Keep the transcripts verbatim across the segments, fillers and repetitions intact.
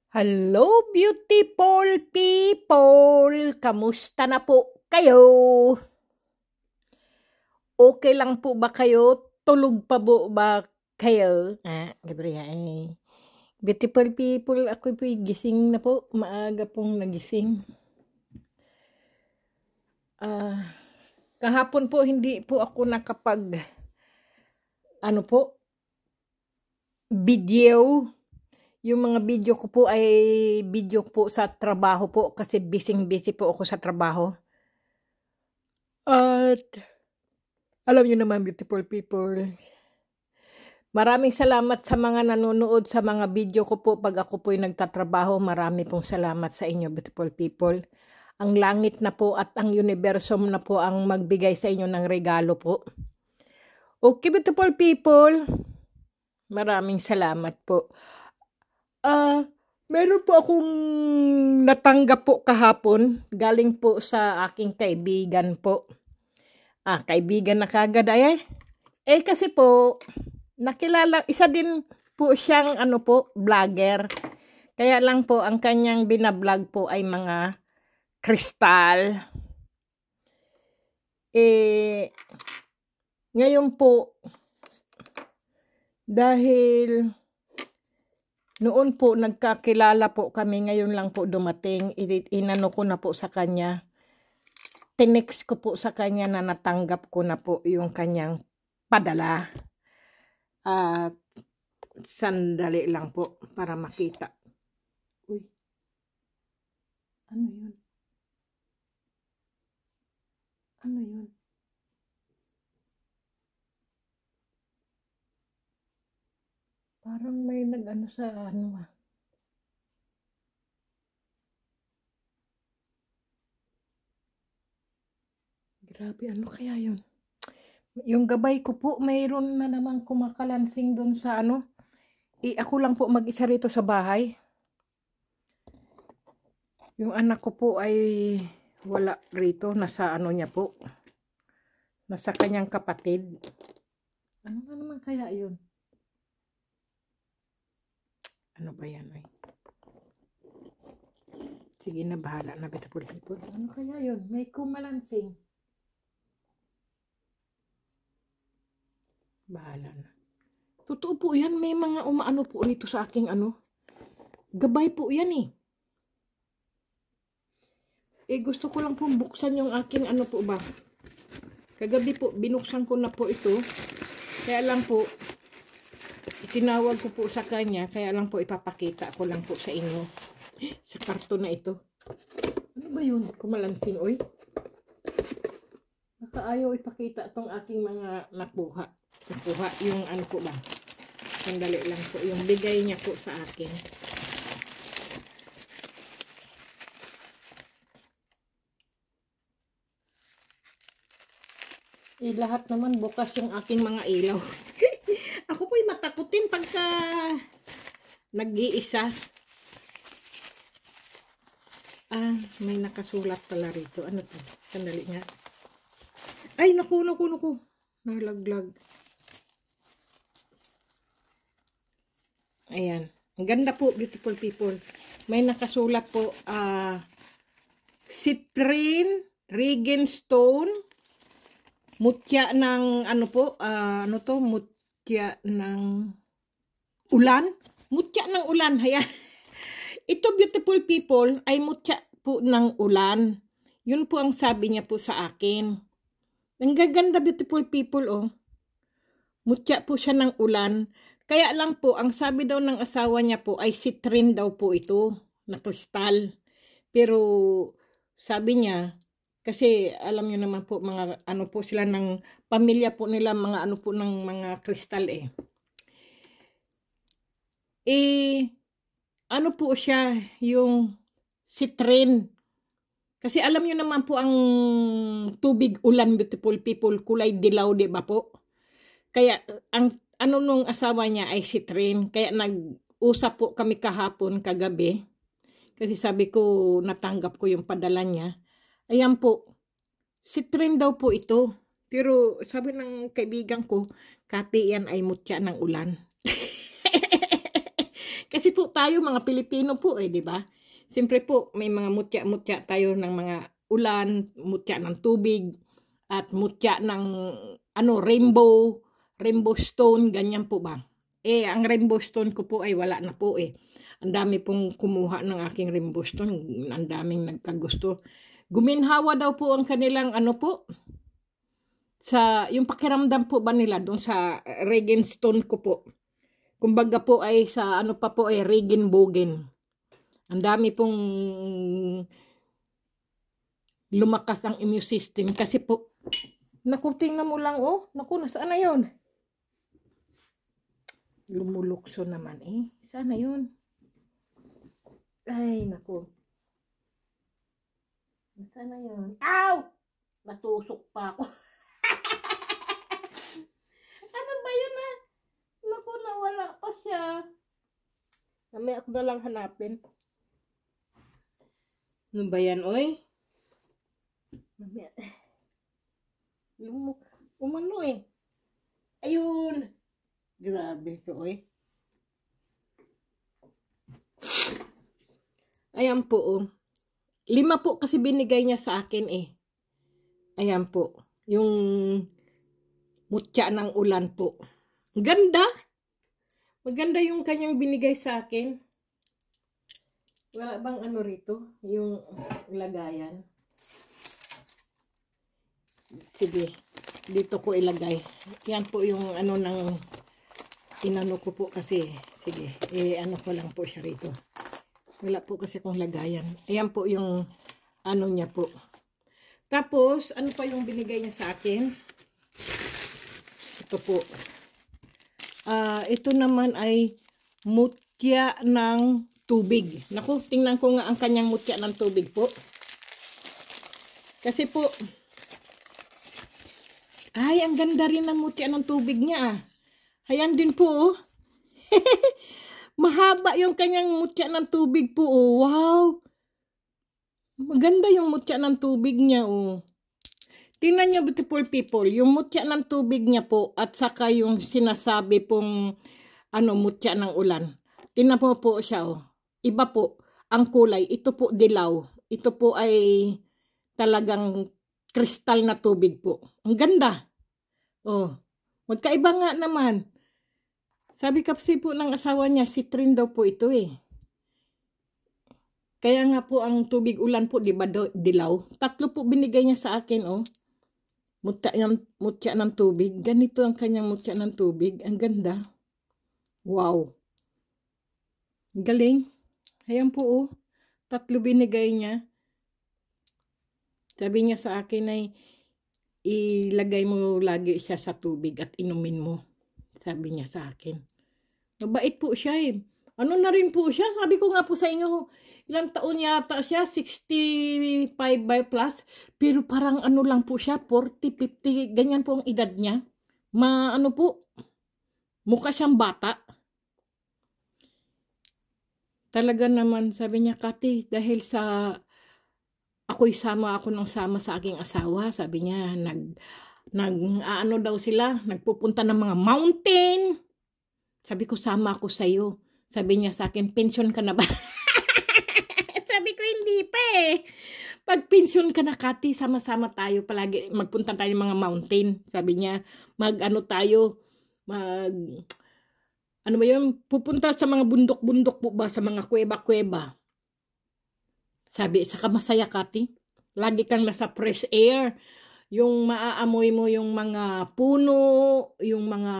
Hello, beautiful people! Kamusta na po kayo? Okay lang po ba kayo? Tulog pa po ba kayo? Ah, gabriya eh. Beautiful people, ako po gising na po. Maaga pong nagising. Ah, kahapon po hindi po ako nakapag ano po video. Yung mga video ko po ay video po sa trabaho po kasi busy-busy po ako sa trabaho. At alam niyo naman, beautiful people, maraming salamat sa mga nanonood sa mga video ko po pag ako po'y nagtatrabaho. Marami pong salamat sa inyo, beautiful people. Ang langit na po at ang universo na po ang magbigay sa inyo ng regalo po. Okay, beautiful people, maraming salamat po. Ah, uh, meron po akong natanggap po kahapon, galing po sa aking kaibigan po. Ah, kaibigan na kagad ay eh. Eh kasi po, nakilala, isa din po siyang ano po, vlogger. Kaya lang po, ang kanyang binablog po ay mga kristal. Eh, ngayon po, dahil noon po, nagkakilala po kami, ngayon lang po dumating, inano ko na po sa kanya, tinext ko po sa kanya na natanggap ko na po yung kanyang padala. At uh, sandali lang po para makita. Uy, ano yun? Ano yun? Parang may nag-ano sa ano ah. Grabe, ano kaya yun? Yung gabay ko po, mayroon na naman kumakalansing doon sa ano. I, ako lang po mag-isa rito sa bahay. Yung anak ko po ay wala rito. Nasa ano niya po. Nasa kanyang kapatid. Ano na naman kaya yun? Ano ba yan ay? Sige na, bahala na, beautiful people. Ano kaya yun? May kumalansing. Bahala na. Totoo po yan. May mga umaano po rito sa aking ano. Gabay po yan eh. Eh gusto ko lang pong buksan yung aking ano po ba. Kagabi po, binuksan ko na po ito. Kaya lang po, itinawag ko po sa kanya. Kaya lang po, ipapakita ko lang po sa inyo. Sa karton na ito. Ano ba yun? Kumalansing, oy. Baka ayaw ipakita itong aking mga nakuha. Nakuha yung ano po ba. Sandali lang po. Yung bigay niya po sa akin. Eh, lahat naman bukas yung aking mga ilaw. Ako po'y matakutin pagka nag-iisa. Ah, may nakasulat pala rito. Ano to? Sandali nga. Ay, naku, naku, naku. Nalaglag. Ayan. Ang ganda po, beautiful people. May nakasulat po, ah, uh, citrine, regenstone, mutya ng, ano po, uh, ano to, mutya ng ulan. Mutya ng ulan, ayan. Ito, beautiful people, ay mutya po ng ulan. Yun po ang sabi niya po sa akin. Ang gaganda, beautiful people, oh. Mutya po siya ng ulan. Kaya lang po, ang sabi daw ng asawa niya po ay citrine daw po ito, na kristal. Pero sabi niya, kasi alam niyo naman po, mga ano po sila ng pamilya po nila, mga ano po ng mga kristal eh. Eh, ano po siya, yung citrine. Kasi alam niyo naman po ang tubig ulan, beautiful people, kulay dilaw, di ba po? Kaya ang ano nung asawa niya ay citrine. Kaya nag-usap po kami kahapon, kagabi. Kasi sabi ko, natanggap ko yung padala niya. Ayan po, citrine daw po ito. Pero sabi ng kaibigan ko, Kati, yan ay mutya ng ulan. Kasi po tayo mga Pilipino po eh, di ba? Siyempre po may mga mutya-mutya tayo ng mga ulan, mutya ng tubig, at mutya ng ano, rainbow, rainbow stone, ganyan po ba? Eh, ang rainbow stone ko po ay wala na po eh. Ang dami pong kumuha ng aking rainbow stone, ang daming nagkagusto. Guminhawa daw po ang kanilang ano po, sa yung pakiramdam po ba nila doon sa Regenstone ko po. Kumbaga po ay sa ano pa po ay Regenbogen. Ang dami pong lumakas ang immune system kasi po, naku, tingnan mo lang oh, naku, nasaan na yun? Lumulukso naman eh, sana yun? Ay, naku. Nasaan na yun? Ow! Natusok pa ako. Ano ba yun ah? Naku, nawala pa siya. Mamaya ako na lang hanapin. Ano ba yan, oy? Mamaya. Lumuk. Umano eh. Ayun. Grabe ito, oy. Ayan po, oh. Lima po kasi binigay niya sa akin eh. Ayan po. Yung mutya ng ulan po. Ganda. Maganda yung kanyang binigay sa akin. Wala bang ano rito? Yung lagayan. Sige. Dito ko ilagay. Yan po yung ano ng inano ko po kasi. Sige. Eh ano ko lang po siya rito. Wala po kasi kung lagayan. Ayan po yung ano niya po. Tapos, ano pa yung binigay niya sa akin? Ito po. Uh, ito naman ay mutya ng tubig. Naku, tingnan ko nga ang kanyang mutya ng tubig po. Kasi po, ay, ang ganda rin ng mutya ng tubig niya. Ayan din po, oh. Mahaba yung kanyang mutya ng tubig po, oh. Wow! Maganda yung mutya ng tubig niya, oh. Tingnan niyo, beautiful people, yung mutya ng tubig niya po at saka yung sinasabi pong ano, mutya ng ulan. Tingnan po po siya, oh. Iba po ang kulay. Ito po dilaw. Ito po ay talagang kristal na tubig po. Ang ganda. Oh, magkaiba nga naman. Sabi kasi po ng asawa niya, citrin daw po ito eh. Kaya nga po ang tubig ulan po, di ba, dilaw? Tatlo po binigay niya sa akin, oh. Mutya ng, mutya ng tubig. Ganito ang kanyang mutya ng tubig. Ang ganda. Wow. Galing. Ayan po, oh. Tatlo binigay niya. Sabi niya sa akin ay, ilagay mo lagi siya sa tubig at inumin mo. Sabi niya sa akin. Mabait po siya eh. Ano na rin po siya? Sabi ko nga po sa inyo, ilang taon yata siya? sixty-five by plus. Pero parang ano lang po siya, forty, fifty, ganyan po ang edad niya. Ma, ano po, mukha siyang bata. Talaga naman, sabi niya, Kati, dahil sa, ako'y sama ako ng sama sa aking asawa. Sabi niya, nag, nag, ano daw sila, nagpupunta ng mga mountain. Sabi ko, sama ako sa'yo. Sabi niya sa akin, pension ka na ba? Sabi ko, hindi pa eh. Pag pension ka na, Kati, sama-sama tayo palagi. Magpunta tayo ng mga mountain. Sabi niya, mag-ano tayo, mag, ano ba yun? Pupunta sa mga bundok-bundok po ba? Sa mga kuweba-kuweba. Sabi, saka masaya, Kati. Lagi kang nasa fresh air. Yung maaamoy mo yung mga puno, yung mga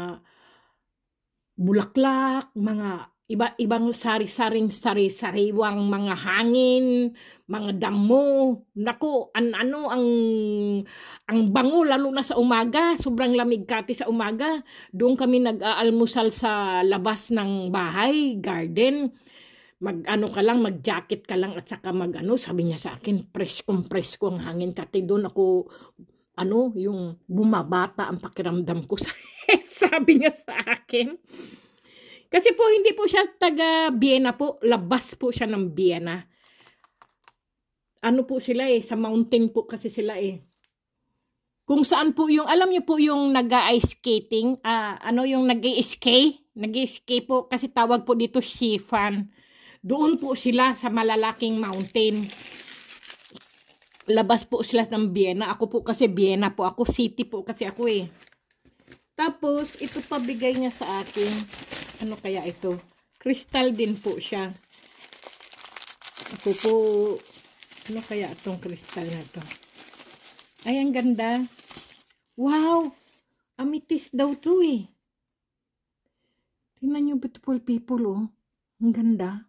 bulaklak, mga iba-ibang sari-saring sari-sariwang mga hangin, mga damo. Naku, an ano ang ang bango lalo na sa umaga. Sobrang lamig, Kati, sa umaga. Doon kami nag-aalmusal sa labas ng bahay, garden. Mag-ano ka lang, mag-jacket ka lang at saka mag-ano, sabi niya sa akin, presko-presko ang hangin, Kati. Doon ako, ano, yung bumabata ang pakiramdam ko. Sabi niya sa akin. Kasi po, hindi po siya taga Vienna po. Labas po siya ng Vienna. Ano po sila eh, sa mountain po kasi sila eh. Kung saan po yung, alam niyo po yung nag-ice skating, uh, ano yung nag-i-ski? Nag-escape po kasi tawag po dito Sifan. Doon po sila sa malalaking mountain. Labas po sila ng Vienna. Ako po kasi Vienna po. Ako city po kasi ako eh. Tapos, ito pa bigay niya sa akin. Ano kaya ito? Crystal din po siya. Ako po, ano kaya itong crystal na to? Ay, ang ganda. Wow! Amethyst daw to eh. Tingnan nyo, beautiful people, oh. Ang ganda.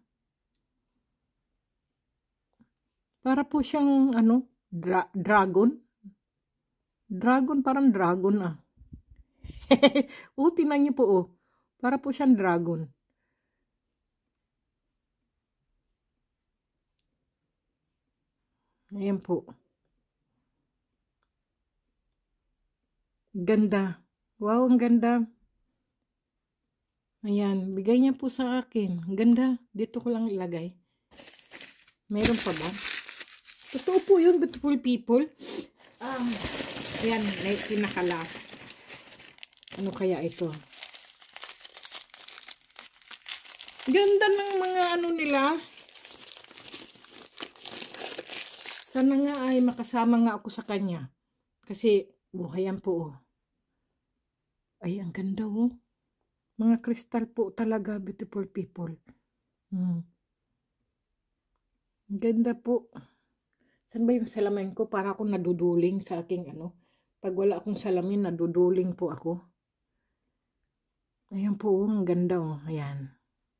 Para po siyang, ano, dra dragon. Dragon, parang dragon, ah. Oh, tingnan nyo po, oh. Para po siyang dragon. Ayan po. Ganda. Wow, ang ganda. Ayan, bigay niya po sa akin. Ganda. Dito ko lang ilagay. Meron pa ba? Totoo po yun, beautiful people. Um, ayan, pinakalas. Ano kaya ito? Ganda ng mga ano nila. Sana nga ay makasama nga ako sa kanya. Kasi, buhayan po. Oh. Ay, ang ganda oh. Mga kristal po talaga, beautiful people. Hmm. Ganda po. Saan ba yung salamin ko? Para akong naduduling sa aking ano. Pag wala akong salamin, naduduling po ako. Ayan po, ang ganda oh. Ayan.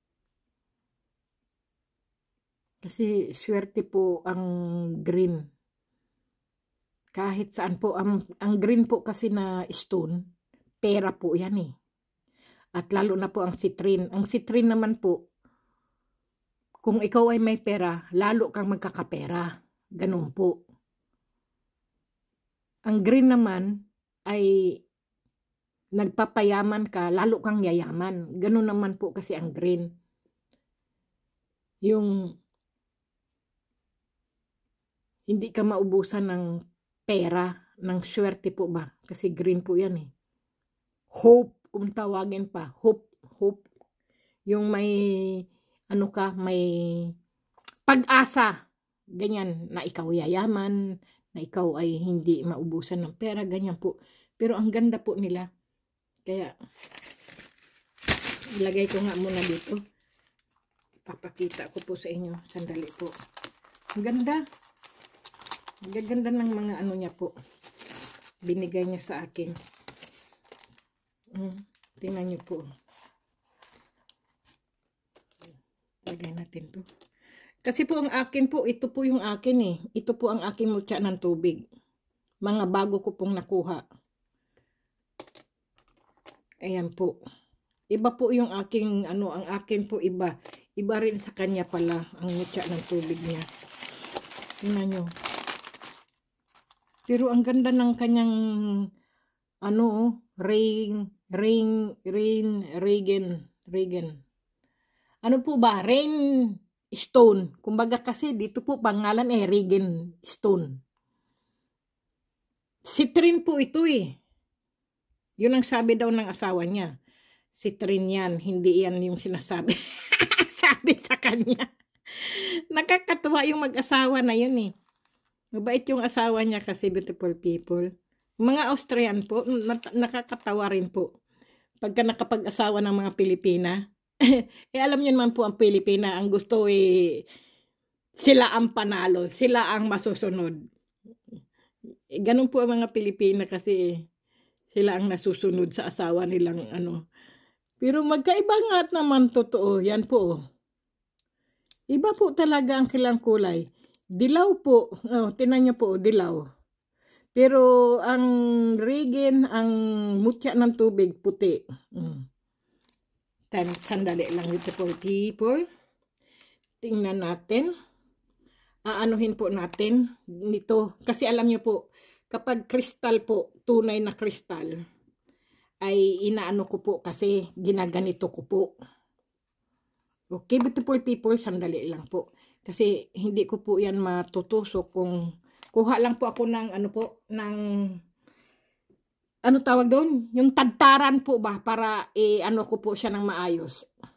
Kasi swerte po ang green. Kahit saan po. Ang, ang green po kasi na stone, pera po yan eh. At lalo na po ang citrine. Ang citrine naman po, kung ikaw ay may pera, lalo kang magkakapera. Ganun po. Ang green naman ay nagpapayaman ka, lalo kang yayaman. Ganun naman po kasi ang green. Yung hindi ka maubusan ng pera, ng swerte po ba? Kasi green po yan eh. Hope. Kung tawagin pa, hope, hope. Yung may, ano ka, may pag-asa. Ganyan, na ikaw yayaman, na ikaw ay hindi maubusan ng pera, ganyan po. Pero ang ganda po nila. Kaya, ilagay ko nga muna dito. Papakita ko po sa inyo. Sandali po. Ang ganda. Ang ganda ng mga ano niya po. Binigay niya sa akin. Hmm, tingnan niyo po. Lagay natin to. Kasi po ang akin po, ito po yung akin eh. Ito po ang aking mutya ng tubig. Mga bago ko pong nakuha. Ayan po. Iba po yung aking, ano, ang akin po iba. Iba rin sa kanya pala ang mutya ng tubig niya. Tingnan nyo. Pero ang ganda ng kanyang, ano, ring, ring, ring, regen, regen. Ano po ba? Rain stone. Kumbaga kasi dito po pangalan eh, regen stone. Citrine po ito eh. Yun ang sabi daw ng asawa niya. Citrine yan. Hindi yan yung sinasabi. Sabi sa kanya. Nakakatuwa yung mag-asawa na yun eh. Mabait yung asawa niya kasi, beautiful people. Mga Austrian po, nakakatawa rin po. Pagka nakapag-asawa ng mga Pilipina. Eh alam niyo naman po ang Pilipina, ang gusto eh, sila ang panalo, sila ang masusunod. Eh, ganun po ang mga Pilipina kasi eh, sila ang nasusunod sa asawa nilang ano. Pero magkaiba nga naman totoo, yan po. Iba po talaga ang kilang kulay. Dilaw po, oh, tinan niyo po, dilaw. Pero ang regen, ang mutya ng tubig, puti. Mm. Tan sandali lang dito po, people. Tingnan natin. Aanuhin po natin nito. Kasi alam niyo po, kapag kristal po, tunay na kristal, ay inaano ko po kasi ginaganito ko po. Okay, beautiful people, sandali lang po. Kasi hindi ko po yan matutusok kung kuha lang po ako ng ano po, ng ano tawag doon? Yung tagtaran po ba para eh, ano ko po siya ng maayos.